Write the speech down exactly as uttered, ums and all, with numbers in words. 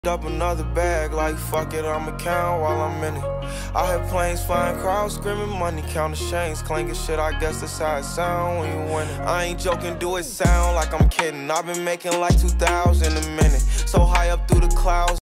Up another bag, like fuck it, I'ma count while I'm in it. I hear planes flying, crowds screaming, money counting, chains clanking, shit, I guess that's how it sound when you winning. I ain't joking, do it sound like I'm kidding. I've been making like two thousand a minute, so high up through the clouds.